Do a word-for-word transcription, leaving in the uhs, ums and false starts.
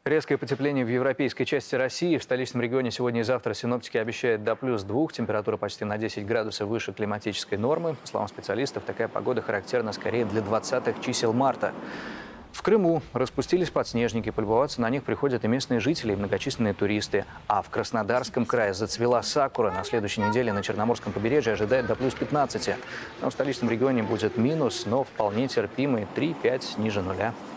Резкое потепление в европейской части России. В столичном регионе сегодня и завтра синоптики обещают до плюс двух. Температура почти на десять градусов выше климатической нормы. По словам специалистов, такая погода характерна скорее для двадцатых чисел марта. В Крыму распустились подснежники. Полюбоваться на них приходят и местные жители, и многочисленные туристы. А в Краснодарском крае зацвела сакура. На следующей неделе на Черноморском побережье ожидает до плюс пятнадцати. Но в столичном регионе будет минус, но вполне терпимый три-пять ниже нуля.